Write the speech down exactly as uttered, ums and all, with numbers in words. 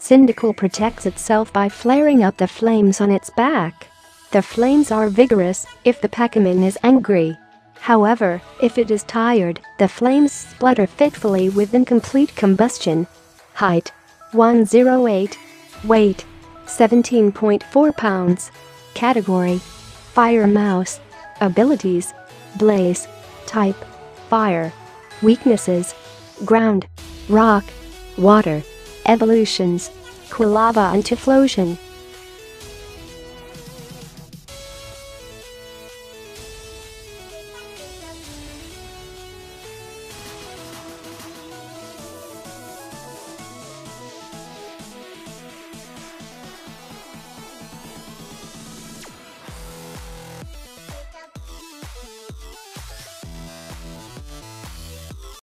Cyndaquil protects itself by flaring up the flames on its back. The flames are vigorous if the Pokémon is angry. However, if it is tired, the flames splutter fitfully with incomplete combustion. Height: one oh eight. Weight: seventeen point four pounds. Category: Fire Mouse. Abilities: Blaze. Type: Fire. Weaknesses: Ground, Rock, Water. Evolutions: Quilava and Typhlosion.